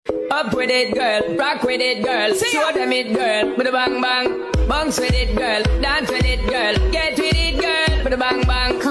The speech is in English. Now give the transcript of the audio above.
Up with it, girl. Rock with it, girl. Show them it, girl. With a bang bang. Bounce with it, girl. Dance with it, girl. Get with it, girl. With a bang bang.